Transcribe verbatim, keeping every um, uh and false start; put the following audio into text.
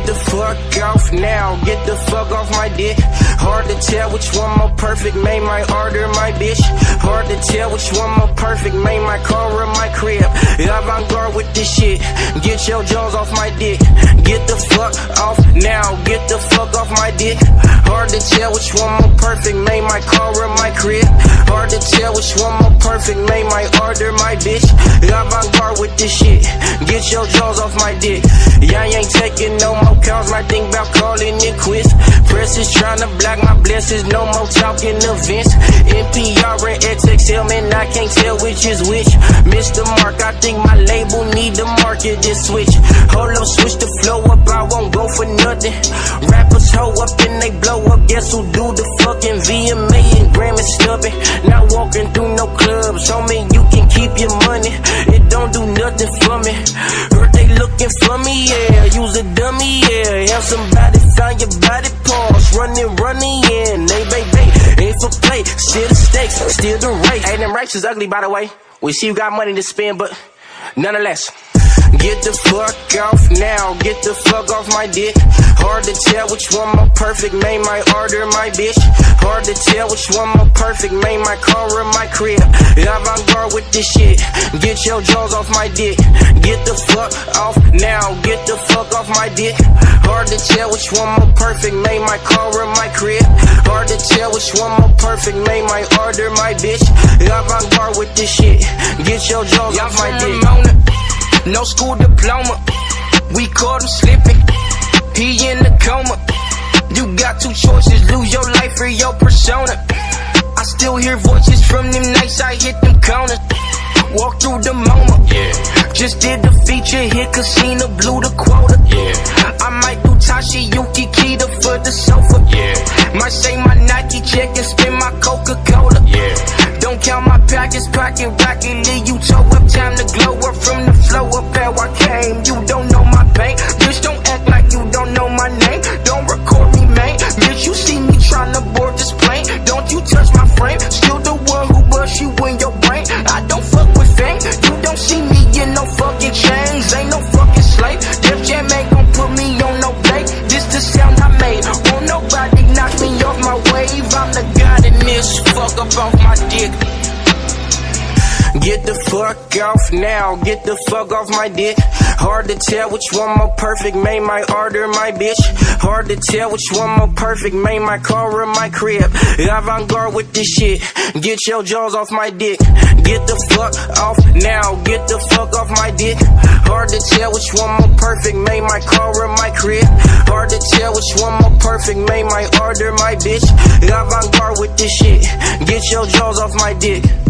the fuck off now, get the fuck off my dick. Hard to tell which one more perfect, made my order my bitch. Hard to tell which one more perfect, made my car or my crib. Avant-garde with this shit, get your jaws off my dick. Get the fuck off now, get the fuck off my dick. Hard to tell which one more perfect, made my car or my crib. Hard to tell which one more perfect, made my order my bitch. Avant-garde with this shit, get your jaws off my dick. Yeah, I ain't taking no more calls, my thing about calling it quits. Press is tryna block my blessings, no more talking events. N P R and X X L, man, I can't tell which is which. Missed the mark, I think my label need to market this switch. Hold up, switch the flow up, I won't go for nothing. Rappers hoe up and they blow up, guess who do the fucking V M A and Grammy stubbing. Not walking through no clubs, homie, you can keep your money. It don't do nothing for me. Heard they looking for me, yeah, use a dummy, yeah. Have somebody find your body parts, running, running in. Hey, baby, ain't for play, still the stakes, still the race. Hey, them races ugly, by the way. We see you got money to spend, but nonetheless. Get the fuck off now, get the fuck off my dick. Hard to tell which one more perfect, made my order my bitch. Hard to tell which one more perfect, made my car or my crib. Avant-garde with this shit, get your jaws off my dick. Get the fuck off now, get the fuck off my dick. Hard to tell which one more perfect, made my car or my crib. Hard to tell which one more perfect, made my order my bitch. Avant-garde with this shit, get your jaws off my dick. No school diploma, we caught him slipping. He in the coma. You got two choices, lose your life or your persona. I still hear voices from them nights I hit them corners. Walk through the MoMA, yeah. Just did the feature hit, casino, blew the quota, yeah. I might do Tashi Yuki Kita for the sofa, yeah. Might say my Nike check and spend my Coca-Cola, yeah. Don't count my packets, pocket rocket, leave you toe up, time to glow up from the flow up how I came. You don't know my pain, bitch, don't act like you don't know my name. Don't record me, man, bitch, you see me tryna board this plane. Don't you touch my frame, still the one who bust you in your brain. I don't fuck with fame, you don't see me in no fucking chains. Ain't no fucking slave, Def Jam ain't gon' put me on no plate. This the sound I made, won't nobody knock me off my wave. I'm the god in this, fuck up off my dick. Get the fuck off now, get the fuck off my dick. Hard to tell which one more perfect, made my order my bitch. Hard to tell which one more perfect, made my car or my crib. Avant-garde with this shit, get your jaws off my dick. Get the fuck off now, get the fuck off my dick. Hard to tell which one more perfect, made my car or my crib. Hard to tell which one more perfect, made my order my bitch. Avant-garde with this shit, get your jaws off my dick.